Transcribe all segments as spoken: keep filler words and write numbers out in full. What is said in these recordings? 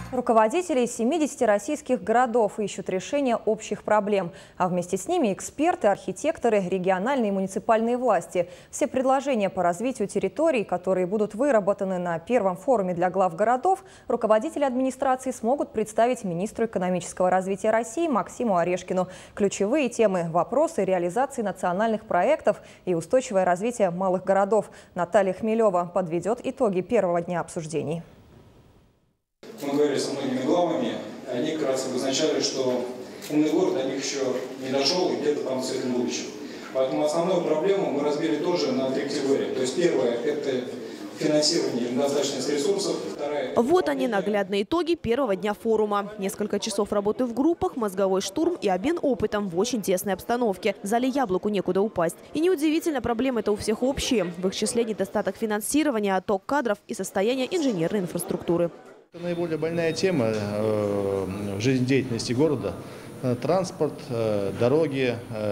Руководители семидесяти российских городов ищут решение общих проблем, а вместе с ними эксперты, архитекторы, региональные и муниципальные власти. Все предложения по развитию территорий, которые будут выработаны на первом форуме для глав городов, руководители администрации смогут представить министру экономического развития России Максиму Орешкину. Ключевые темы – вопросы реализации национальных проектов и устойчивое развитие малых городов. Наталья Хмелева подведет итоги первого дня обсуждений. Мы говорили со многими главами, они как раз обозначали, что умный город до них еще не дошел и где-то там в светлом будущем. Поэтому основную проблему мы разбили тоже на три категории. То есть первое – это финансирование и достаточность ресурсов. Вторая – вот они, наглядные итоги первого дня форума. Несколько часов работы в группах, мозговой штурм и обмен опытом в очень тесной обстановке. В зале яблоку некуда упасть. И неудивительно, проблемы-то у всех общие. В их числе недостаток финансирования, отток кадров и состояние инженерной инфраструктуры. Это наиболее больная тема в жизнедеятельности города. Транспорт, дороги,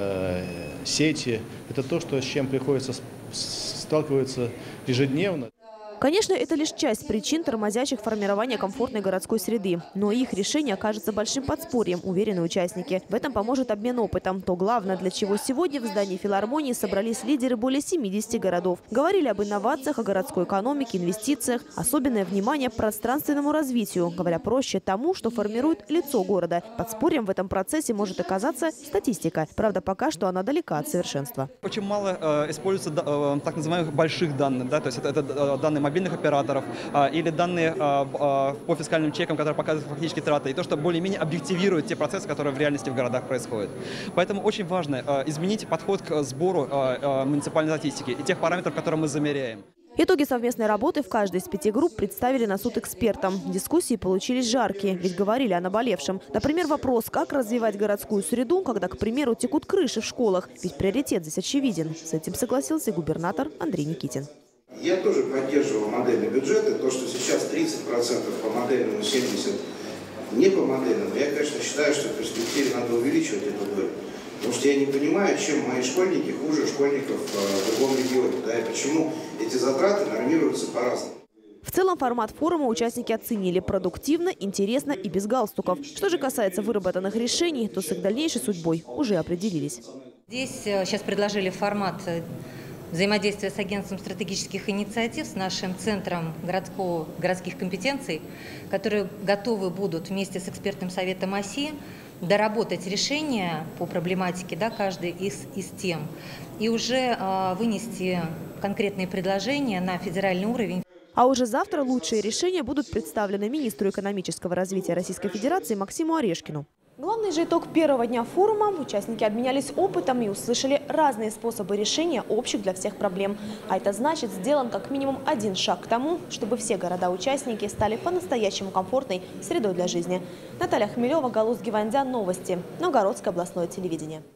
сети – это то, что, с чем приходится сталкиваться ежедневно. Конечно, это лишь часть причин, тормозящих формирование комфортной городской среды. Но их решение окажется большим подспорьем, уверены участники. В этом поможет обмен опытом. То главное, для чего сегодня в здании филармонии собрались лидеры более семидесяти городов. Говорили об инновациях, о городской экономике, инвестициях. Особенное внимание пространственному развитию. Говоря проще, тому, что формирует лицо города. Подспорьем в этом процессе может оказаться статистика. Правда, пока что она далека от совершенства. Очень мало э, используется э, так называемых больших данных. Да? То есть это, это э, данные мобильных операторов а, или данные а, а, по фискальным чекам, которые показывают фактически траты, и то, что более-менее объективирует те процессы, которые в реальности в городах происходят. Поэтому очень важно а, изменить подход к сбору а, а, муниципальной статистики и тех параметров, которые мы замеряем. Итоги совместной работы в каждой из пяти групп представили на суд экспертам. Дискуссии получились жаркие, ведь говорили о наболевшем. Например, вопрос, как развивать городскую среду, когда, к примеру, текут крыши в школах. Ведь приоритет здесь очевиден. С этим согласился губернатор Андрей Никитин. Я тоже поддерживал модельный бюджет, и то, что сейчас тридцать процентов по модельному, семьдесят процентов не по модельному, я, конечно, считаю, что в перспективе надо увеличивать эту долю. Потому что я не понимаю, чем мои школьники хуже школьников в другом регионе, да, и почему эти затраты нормируются по-разному. В целом формат форума участники оценили продуктивно, интересно и без галстуков. Что же касается выработанных решений, то с их дальнейшей судьбой уже определились. Здесь сейчас предложили формат взаимодействия с агентством стратегических инициатив, с нашим центром городского, городских компетенций, которые готовы будут вместе с экспертным советом ОСИ доработать решения по проблематике, да, каждой из, из тем и уже э, вынести конкретные предложения на федеральный уровень. А уже завтра лучшие решения будут представлены министру экономического развития Российской Федерации Максиму Орешкину. Главный же итог первого дня форума – участники обменялись опытом и услышали разные способы решения общих для всех проблем. А это значит, сделан как минимум один шаг к тому, чтобы все города-участники стали по-настоящему комфортной средой для жизни. Наталья Хмелева, Галуз Гивандян, новости. Новгородское областное телевидение.